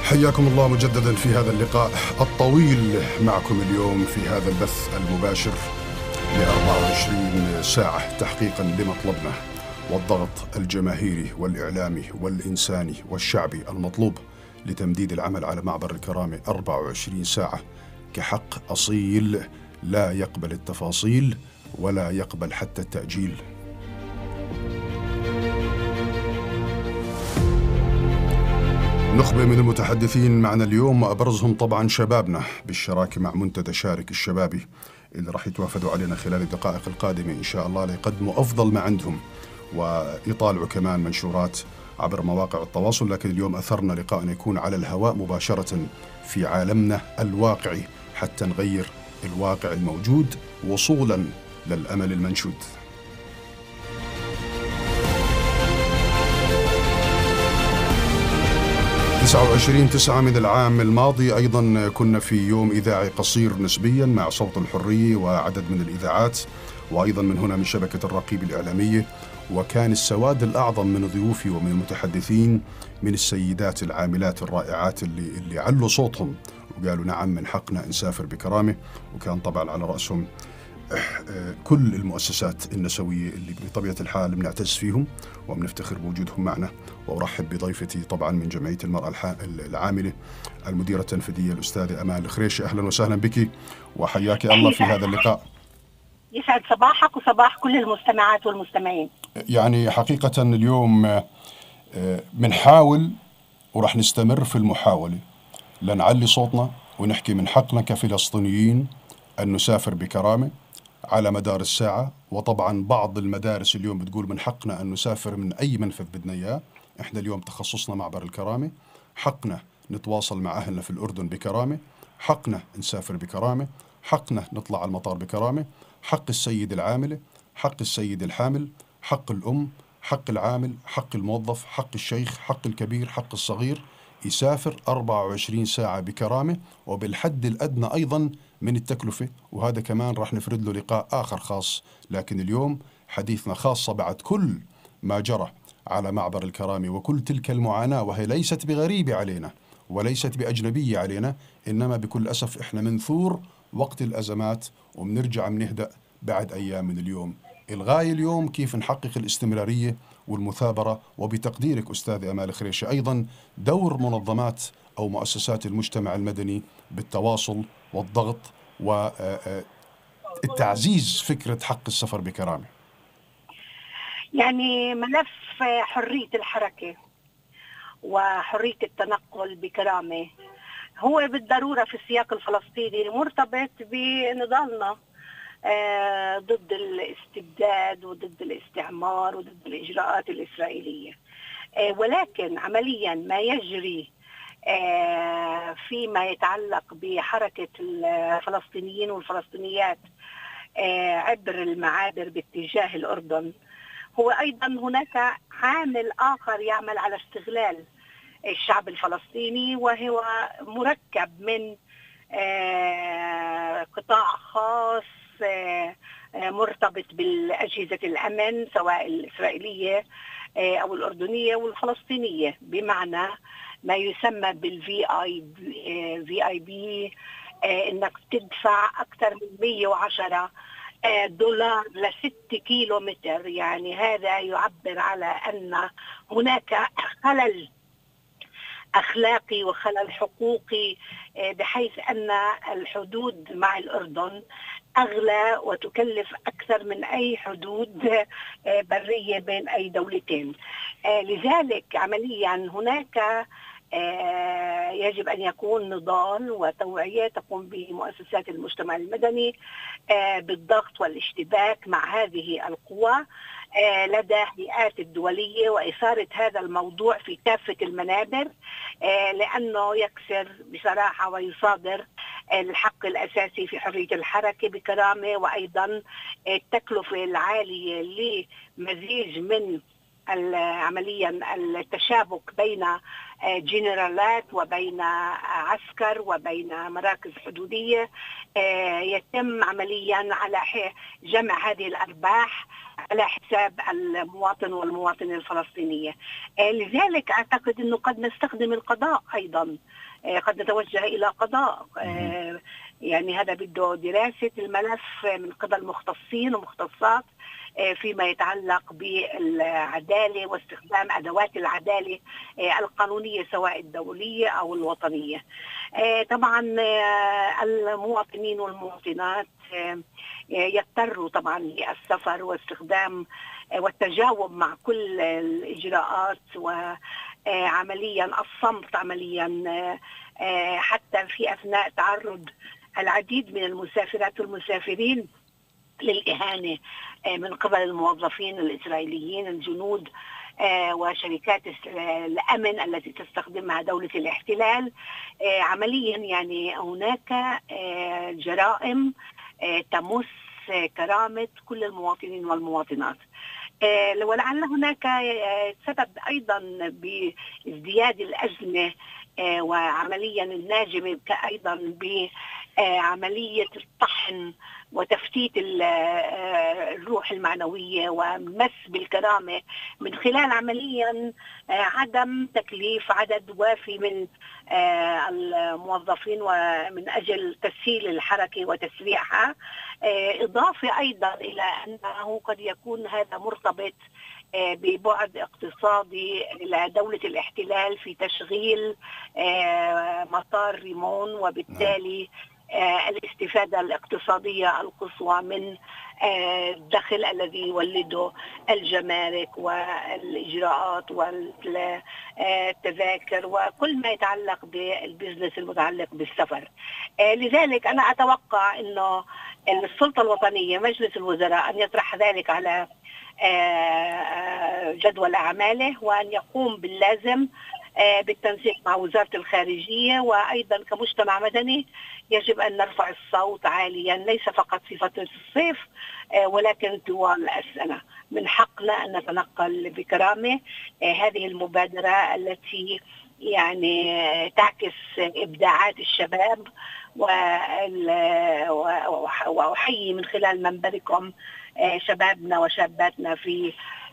حياكم الله مجددا في هذا اللقاء الطويل معكم اليوم في هذا البث المباشر ل 24 ساعة تحقيقا لمطلبنا والضغط الجماهيري والإعلامي والإنساني والشعبي المطلوب لتمديد العمل على معبر الكرامة 24 ساعة كحق أصيل لا يقبل التفاصيل ولا يقبل حتى التأجيل. نخبة من المتحدثين معنا اليوم وأبرزهم طبعا شبابنا بالشراكة مع منتدى شارك الشبابي اللي راح يتوافدوا علينا خلال الدقائق القادمة إن شاء الله ليقدموا أفضل ما عندهم ويطالعوا كمان منشورات عبر مواقع التواصل. لكن اليوم أثرنا لقاءنا يكون على الهواء مباشرة في عالمنا الواقعي حتى نغير الواقع الموجود وصولا للأمل المنشود. 29/9 من العام الماضي أيضا كنا في يوم إذاعي قصير نسبيا مع صوت الحرية وعدد من الإذاعات وأيضا من هنا من شبكة الرقيب الإعلامية، وكان السواد الأعظم من ضيوفي ومن المتحدثين من السيدات العاملات الرائعات اللي علوا صوتهم وقالوا نعم من حقنا نسافر بكرامة، وكان طبعا على رأسهم كل المؤسسات النسوية اللي بطبيعة الحال بنعتز فيهم وبنفتخر بوجودهم معنا. وأرحب بضيفتي طبعا من جمعية المرأة العاملة المديرة التنفيذية الأستاذة أمال الخريشي. أهلا وسهلا بك وحياك الله في هذا اللقاء. يسعد صباحك وصباح كل المستمعات والمستمعين. يعني حقيقة اليوم بنحاول ورح نستمر في المحاولة لنعلي صوتنا ونحكي من حقنا كفلسطينيين أن نسافر بكرامة على مدار الساعة. وطبعا بعض المدارس اليوم بتقول من حقنا أن نسافر من أي منفذ بدنا إياه. إحنا اليوم تخصصنا معبر الكرامة، حقنا نتواصل مع أهلنا في الأردن بكرامة، حقنا نسافر بكرامة، حقنا نطلع على المطار بكرامة، حق السيد العاملة، حق السيد الحامل، حق الأم، حق العامل، حق الموظف، حق الشيخ، حق الكبير، حق الصغير يسافر 24 ساعة بكرامة وبالحد الأدنى أيضا من التكلفة. وهذا كمان راح نفرد له لقاء آخر خاص، لكن اليوم حديثنا خاصة بعد كل ما جرى على معبر الكرامة وكل تلك المعاناة، وهي ليست بغريبة علينا وليست بأجنبية علينا، إنما بكل أسف إحنا منثور وقت الأزمات وبنرجع منهدأ بعد أيام من اليوم. الغاية اليوم كيف نحقق الاستمرارية والمثابرة، وبتقديرك أستاذة أمال الخريشي أيضا دور منظمات أو مؤسسات المجتمع المدني بالتواصل والضغط والتعزيز فكرة حق السفر بكرامة. يعني ملف حرية الحركة وحرية التنقل بكرامة هو بالضرورة في السياق الفلسطيني مرتبط بنضالنا ضد الاستبداد وضد الاستعمار وضد الإجراءات الإسرائيلية، ولكن عمليا ما يجري فيما يتعلق بحركة الفلسطينيين والفلسطينيات عبر المعابر باتجاه الأردن هو أيضا هناك عامل آخر يعمل على استغلال الشعب الفلسطيني، وهو مركب من قطاع خاص مرتبط بالأجهزة الأمن سواء الإسرائيلية أو الأردنية والفلسطينية، بمعنى ما يسمى بالVIB إنك تدفع أكثر من 110 دولار ل6 كيلومتر. يعني هذا يعبر على أن هناك خلل أخلاقي وخلل حقوقي، بحيث أن الحدود مع الأردن أغلى وتكلف أكثر من أي حدود برية بين أي دولتين. لذلك عمليا هناك يجب أن يكون نضال وتوعية تقوم به مؤسسات المجتمع المدني بالضغط والاشتباك مع هذه القوى لدى هيئات الدولية وإثارة هذا الموضوع في كافة المنابر، لأنه يكسر بصراحة ويصادر الحق الأساسي في حرية الحركة بكرامة، وأيضا التكلفة العالية لمزيج من عمليا التشابك بين جنرالات وبين عسكر وبين مراكز حدودية، يتم عمليا على جمع هذه الأرباح على حساب المواطن والمواطنة الفلسطينية. لذلك أعتقد أنه قد نستخدم القضاء أيضا، قد نتوجه إلى قضاء. يعني هذا بده دراسة الملف من قبل مختصين ومختصات فيما يتعلق بالعدالة واستخدام أدوات العدالة القانونية سواء الدولية أو الوطنية. طبعا المواطنين والمواطنات يضطروا طبعا للسفر واستخدام والتجاوب مع كل الإجراءات وعمليا الصمت عمليا حتى في أثناء تعرض العديد من المسافرات والمسافرين للإهانة من قبل الموظفين الإسرائيليين الجنود وشركات الأمن التي تستخدمها دولة الاحتلال. عمليا يعني هناك جرائم تمس كرامة كل المواطنين والمواطنات. ولعل هناك سبب أيضا بازدياد الأزمة وعمليا الناجمة أيضا بعملية الطحن وتفتيت الروح المعنوية ومس بالكرامة من خلال عمليا عدم تكليف عدد وافي من الموظفين ومن أجل تسهيل الحركة وتسريعها. إضافة أيضا إلى أنه قد يكون هذا مرتبط ببعد اقتصادي لدولة الاحتلال في تشغيل مطار ريمون، وبالتالي الاستفادة الاقتصادية القصوى من الدخل الذي يولده الجمارك والإجراءات والتذاكر وكل ما يتعلق بالبزنس المتعلق بالسفر. لذلك أنا أتوقع أنه السلطة الوطنية مجلس الوزراء أن يطرح ذلك على جدول أعماله، وأن يقوم باللازم بالتنسيق مع وزارة الخارجية. وأيضا كمجتمع مدني يجب أن نرفع الصوت عاليا ليس فقط في فترة الصيف ولكن طوال السنة. من حقنا أن نتنقل بكرامة. هذه المبادرة التي يعني تعكس إبداعات الشباب، وأحيي من خلال منبركم شبابنا وشاباتنا في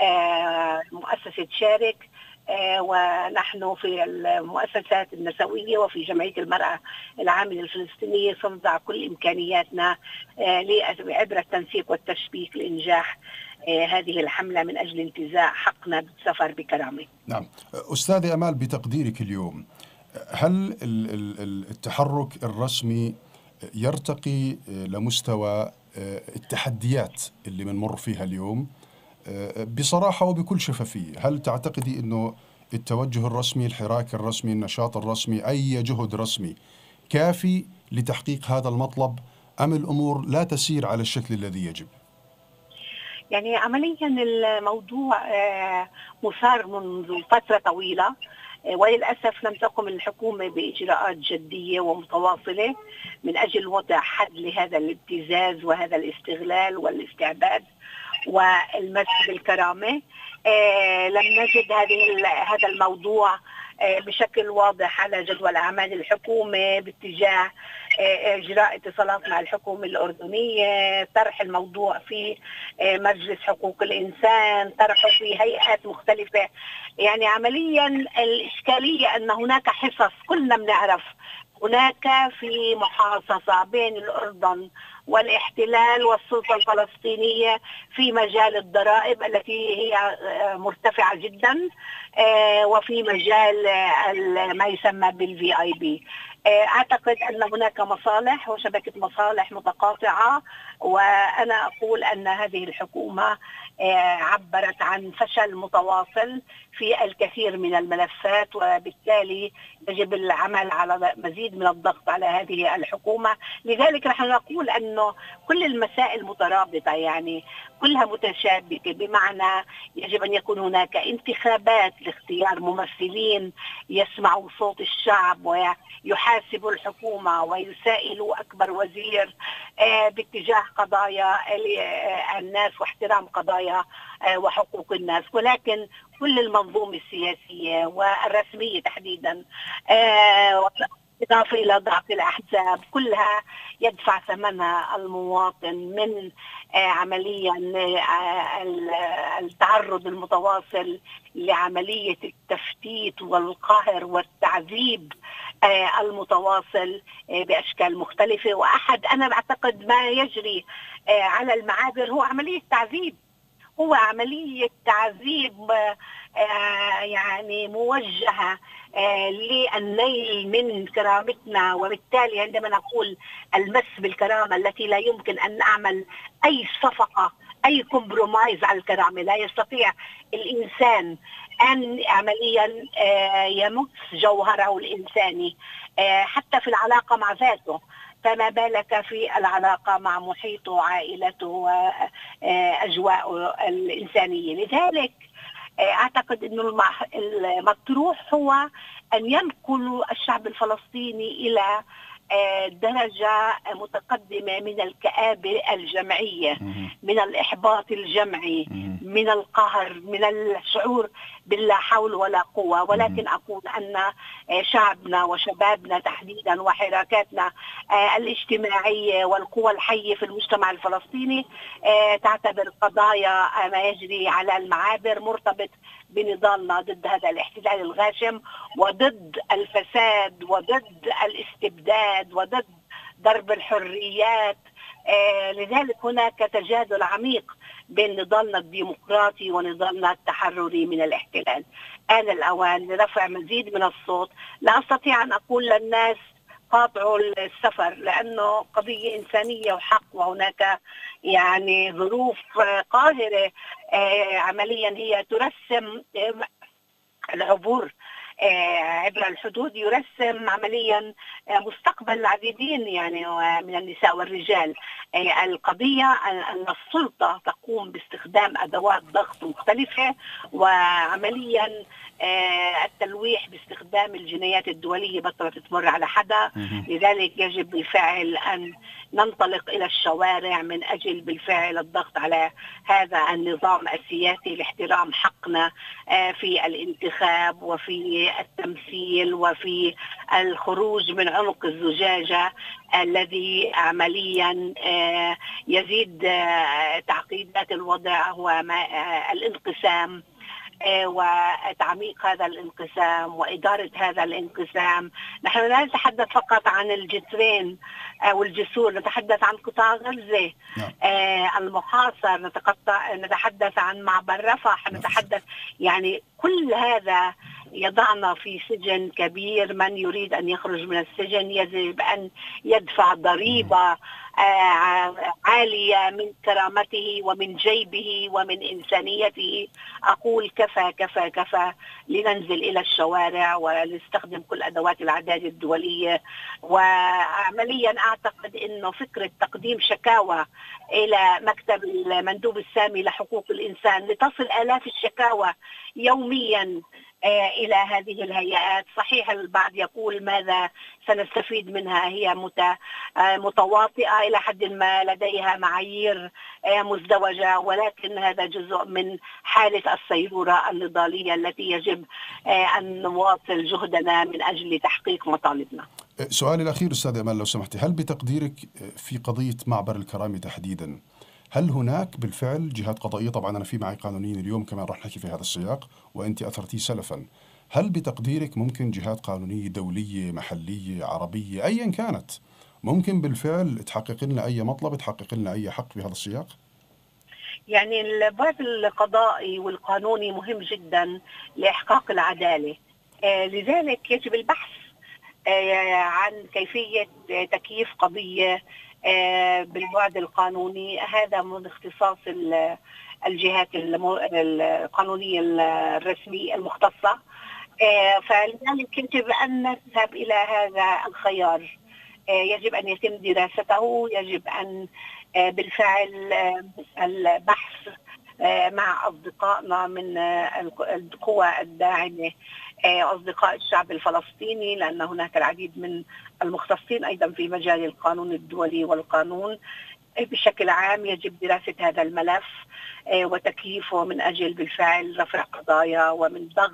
مؤسسة شارك، ونحن في المؤسسات النسوية وفي جمعية المرأة العاملة الفلسطينية سنضع كل إمكانياتنا عبر التنسيق والتشبيك لإنجاح هذه الحملة من أجل انتزاع حقنا بالسفر بكرامة. نعم أستاذة أمال، بتقديرك اليوم هل التحرك الرسمي يرتقي لمستوى التحديات اللي بنمر فيها اليوم بصراحة وبكل شفافية؟ هل تعتقدي أنه التوجه الرسمي، الحراك الرسمي، النشاط الرسمي، أي جهد رسمي كافي لتحقيق هذا المطلب، أم الأمور لا تسير على الشكل الذي يجب؟ يعني عمليا الموضوع مثار منذ فترة طويلة، وللأسف لم تقم الحكومة بإجراءات جدية ومتواصلة من أجل وضع حد لهذا الابتزاز وهذا الاستغلال والاستعباد والمس بالكرامة. لم نجد هذا الموضوع بشكل واضح على جدول أعمال الحكومة باتجاه إجراء اتصالات مع الحكومة الأردنية، طرح الموضوع في مجلس حقوق الإنسان، طرحه في هيئات مختلفة. يعني عمليا الإشكالية أن هناك حصص كلنا بنعرف، هناك في محاصصة بين الأردن والاحتلال والسلطة الفلسطينية في مجال الضرائب التي هي مرتفعة جدا، وفي مجال ما يسمى بالVIP. أعتقد أن هناك مصالح وشبكة مصالح متقاطعة، وأنا أقول أن هذه الحكومة عبرت عن فشل متواصل في الكثير من الملفات، وبالتالي يجب العمل على مزيد من الضغط على هذه الحكومة. لذلك نحن نقول أنه كل المسائل مترابطة، يعني كلها متشابكة، بمعنى يجب أن يكون هناك انتخابات لاختيار ممثلين يسمعوا صوت الشعب ويحاسبوا الحكومة ويسائلوا أكبر وزير باتجاه قضايا الناس واحترام قضايا قضايا وحقوق الناس، ولكن كل المنظومة السياسية والرسمية تحديدا إضافة إلى ضعف الأحزاب كلها يدفع ثمنها المواطن من عمليا التعرض المتواصل لعملية التفتيت والقهر والتعذيب المتواصل بأشكال مختلفة. أنا بعتقد ما يجري على المعابر هو عملية تعذيب، هو عملية تعذيب يعني موجهة للنيل من كرامتنا، وبالتالي عندما نقول المس بالكرامة التي لا يمكن أن نعمل أي صفقة أي كومبرومايز على الكرامة، لا يستطيع الإنسان أن عمليا يمس جوهره الإنساني حتى في العلاقة مع ذاته، فما بالك في العلاقة مع محيطه وعائلته وأجواءه الإنسانية. لذلك أعتقد أنه المطروح هو أن ينقل الشعب الفلسطيني إلى درجة متقدمة من الكآبة الجمعية، من الإحباط الجمعي، من القهر، من الشعور باللا حول ولا قوة. ولكن أقول أن شعبنا وشبابنا تحديدا وحركاتنا الاجتماعية والقوى الحية في المجتمع الفلسطيني تعتبر قضايا ما يجري على المعابر مرتبط بنضالنا ضد هذا الاحتلال الغاشم وضد الفساد وضد الاستبداد وضد ضرب الحريات. لذلك هناك تجاذب عميق بين نضالنا الديمقراطي ونضالنا التحرري من الاحتلال. آن الأوان لرفع مزيد من الصوت. لا أستطيع أن أقول للناس قاطعوا السفر لأنه قضية إنسانية وحق، وهناك يعني ظروف قاهرة عمليا هي ترسم العبور عبر الحدود، يرسم عمليا مستقبل العديدين يعني من النساء والرجال. القضية أن السلطة تقوم باستخدام أدوات ضغط مختلفة وعمليا التلويح باستخدام الجنايات الدولية بطلت تمر على حدا. لذلك يجب بالفعل أن ننطلق إلى الشوارع من أجل بالفعل الضغط على هذا النظام السياسي لاحترام حقنا في الانتخاب وفي التمثيل وفي الخروج من عنق الزجاجة الذي عمليا يزيد تعقيدات الوضع هو الانقسام وتعميق هذا الانقسام وإدارة هذا الانقسام. نحن لا نتحدث فقط عن الجسرين أو الجسور، نتحدث عن قطاع غزة المحاصر، نتحدث عن معبر رفح، نتحدث يعني كل هذا يضعنا في سجن كبير. من يريد أن يخرج من السجن يجب أن يدفع ضريبة عالية من كرامته ومن جيبه ومن إنسانيته. أقول كفى كفى كفى، لننزل إلى الشوارع ونستخدم كل أدوات العدالة الدولية. وعمليا أعتقد أنه فكرة تقديم شكاوى إلى مكتب المندوب السامي لحقوق الإنسان لتصل آلاف الشكاوى يوميا إلى هذه الهيئات. صحيح البعض يقول ماذا سنستفيد منها، هي متواطئة إلى حد ما، لديها معايير مزدوجة، ولكن هذا جزء من حالة الصيرورة النضالية التي يجب أن نواصل جهدنا من أجل تحقيق مطالبنا. سؤالي الأخير أستاذ أمال لو سمحتي، هل بتقديرك في قضية معبر الكرامة تحديدا هل هناك بالفعل جهات قضائية؟ طبعا أنا في معي قانونيين اليوم كمان راح نحكي في هذا السياق وأنت أثرتيه سلفا. هل بتقديرك ممكن جهات قانونية دولية محلية عربية أيا كانت ممكن بالفعل تحقق لنا أي مطلب، تحقق لنا أي حق في هذا السياق؟ يعني البعد القضائي والقانوني مهم جدا لإحقاق العدالة. لذلك يجب البحث عن كيفية تكييف قضية بالبعد القانوني. هذا من اختصاص الجهات القانونية الرسمية المختصة. فلذلك يجب أن نذهب إلى هذا الخيار، يجب أن يتم دراسته، يجب أن بالفعل البحث مع أصدقائنا من القوى الداعمة، أصدقاء الشعب الفلسطيني، لأن هناك العديد من المختصين أيضا في مجال القانون الدولي والقانون. بشكل عام يجب دراسة هذا الملف وتكييفه من أجل بالفعل رفع قضايا ومن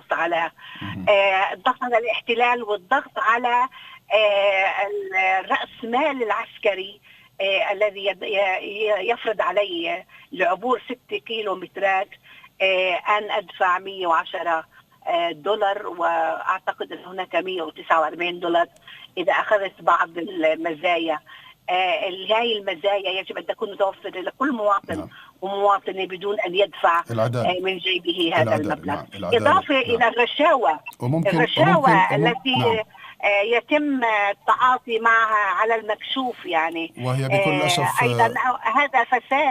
الضغط على الاحتلال والضغط على رأس مال العسكري الذي يفرض علي لعبور 6 كيلومترات أن أدفع $110 وأعتقد أن هناك $149 إذا أخذت بعض المزايا. هاي المزايا يجب أن تكون متوفرة لكل مواطن ومواطنة بدون أن يدفع من جيبه هذا المبلغ، إضافة إلى الرشاوى التي يتم التعاطي معها على المكشوف، يعني وهي بكل أسف أيضا هذا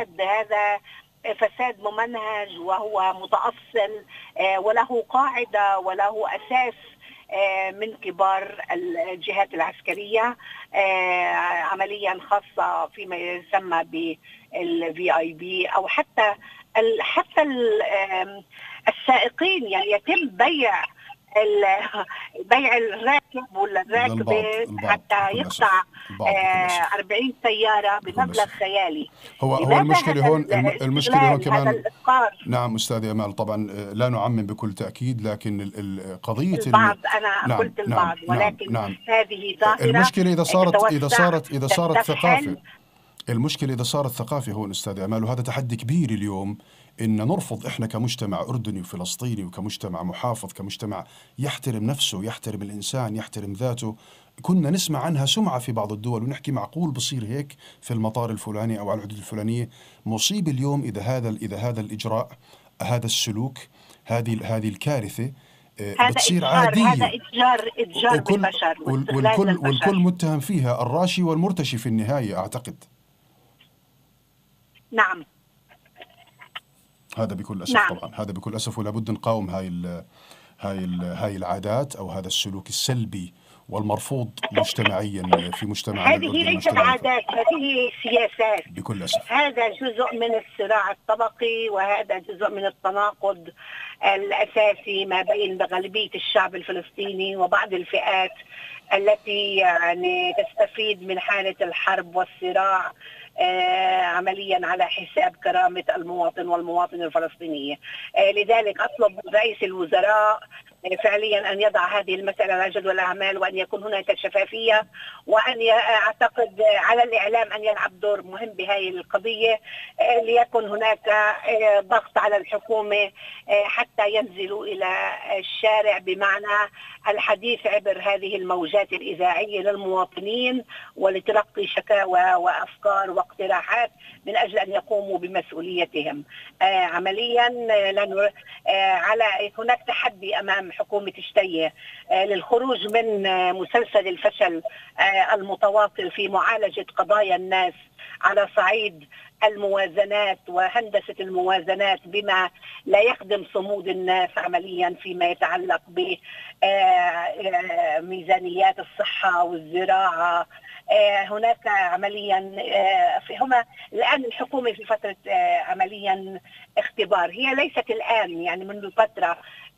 فساد ممنهج وهو متأصل وله قاعدة وله أساس من كبار الجهات العسكرية، عمليا خاصة فيما يسمى بالVIP أو حتى السائقين. يعني يتم بيع الراكب ولا الراكبة حتى يقطع 40 سيارة بمبلغ خيالي. هو المشكلة هون كمان. نعم أستاذ أمال، طبعا لا نعمم بكل تأكيد، لكن قضية البعض أنا قلت البعض، ولكن هذه ظاهرة. المشكلة إذا صارت ثقافة. المشكلة إذا صارت ثقافة هون أستاذ أمال، وهذا تحدي كبير اليوم، إن نرفض إحنا كمجتمع أردني وفلسطيني وكمجتمع محافظ، كمجتمع يحترم نفسه، يحترم الإنسان، يحترم ذاته. كنا نسمع عنها سمعة في بعض الدول ونحكي معقول بصير هيك في المطار الفلاني أو على الحدود الفلانية. مصيبة اليوم إذا هذا الإجراء، هذا السلوك، هذه الكارثة بتصير عادية. هذا إتجار بالبشر والكل متهم فيها، الراشي والمرتشي في النهاية أعتقد. نعم، هذا بكل أسف. نعم. طبعا هذا بكل أسف، ولا بد نقاوم هاي العادات أو هذا السلوك السلبي والمرفوض مجتمعيا في مجتمعنا. هذه ليست عادات، هذه سياسات بكل أسف. هذا جزء من الصراع الطبقي، وهذا جزء من التناقض الأساسي ما بين غالبية الشعب الفلسطيني وبعض الفئات التي يعني تستفيد من حالة الحرب والصراع عمليا على حساب كرامة المواطن والمواطنة الفلسطينية. لذلك أطلب من رئيس الوزراء فعليا أن يضع هذه المسألة على جدول الأعمال، وأن يكون هناك شفافية، وأن أعتقد على الإعلام أن يلعب دور مهم بهذه القضية، ليكن هناك ضغط على الحكومة حتى ينزلوا إلى الشارع، بمعنى الحديث عبر هذه الموجات الإذاعية للمواطنين ولتلقي شكاوى وأفكار واقتراحات من أجل أن يقوموا بمسؤوليتهم. عمليا هناك تحدي أمام حكومة شتية للخروج من مسلسل الفشل المتواصل في معالجة قضايا الناس على صعيد الموازنات وهندسة الموازنات بما لا يخدم صمود الناس عمليا فيما يتعلق بميزانيات الصحة والزراعة. هناك عمليا هما الآن الحكومة في فترة عمليا اختبار، هي ليست الآن يعني منذ فترة.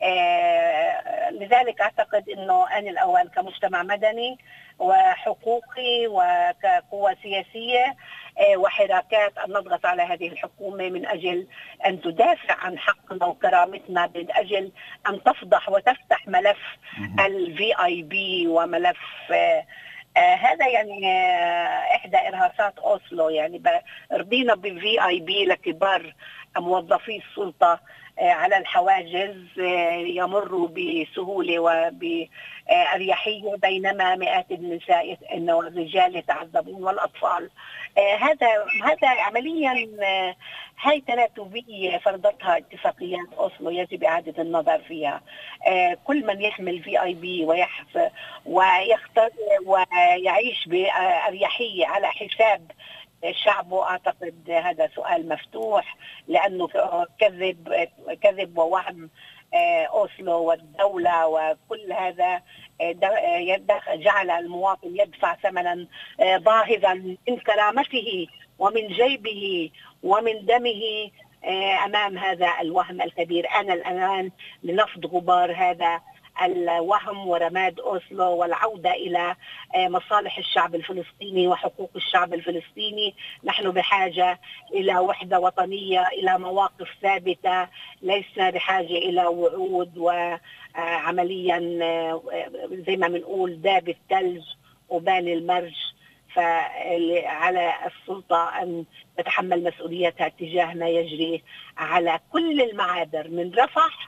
لذلك أعتقد أنه آن الأوان كمجتمع مدني وحقوقي وكقوة سياسية وحراكات أن نضغط على هذه الحكومة من أجل أن تدافع عن حقنا وكرامتنا، من أجل أن تفضح وتفتح ملف الVIP وملف هذا يعني إحدى إرهاصات أوسلو. يعني رضينا بالVIP لكبار موظفي السلطة على الحواجز يمروا بسهولة وبأريحية، بينما مئات النساء والرجال يتعذبون والأطفال. هذا عمليا هاي تناتبية فرضتها اتفاقيات أوسلو، يجب إعادة النظر فيها. كل من يحمل VIP ويختار ويعيش بأريحية على حساب شعبه، أعتقد هذا سؤال مفتوح، لأنه كذب ووهم أوسلو والدولة وكل هذا جعل المواطن يدفع ثمنا باهظا من كرامته ومن جيبه ومن دمه أمام هذا الوهم الكبير. أنا الآن لنفض غبار هذا الوهم ورماد أوسلو والعودة إلى مصالح الشعب الفلسطيني وحقوق الشعب الفلسطيني. نحن بحاجة إلى وحدة وطنية، إلى مواقف ثابتة، لسنا بحاجة إلى وعود وعمليا زي ما بنقول داب الثلج وبان المرج. فعلى السلطة أن تتحمل مسؤوليتها تجاه ما يجري على كل المعابر من رفح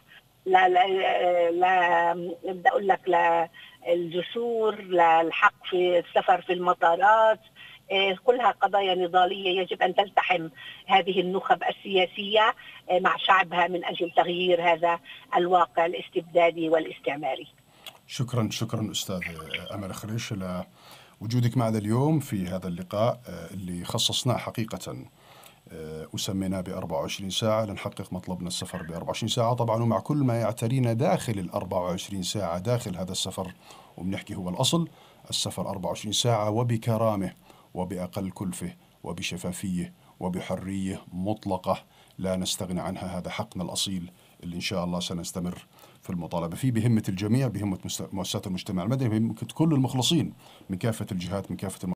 بدي أقول لك للجسور، للحق في السفر في المطارات. كلها قضايا نضالية يجب أن تلتحم هذه النخب السياسية مع شعبها من أجل تغيير هذا الواقع الاستبدادي والاستعماري. شكرا أستاذ أمل خريش لوجودك معنا اليوم في هذا اللقاء اللي خصصناه حقيقة وسميناه ب24 ساعة لنحقق مطلبنا السفر ب24 ساعة طبعا، ومع كل ما يعترينا داخل ال24 ساعة داخل هذا السفر. وبنحكي هو الأصل السفر 24 ساعة وبكرامة وبأقل كلفة وبشفافية وبحرية مطلقة لا نستغني عنها. هذا حقنا الأصيل اللي إن شاء الله سنستمر في المطالبة فيه بهمة الجميع، بهمة مؤسسات المجتمع المدني، بهمة كل المخلصين من كافة الجهات، من كافة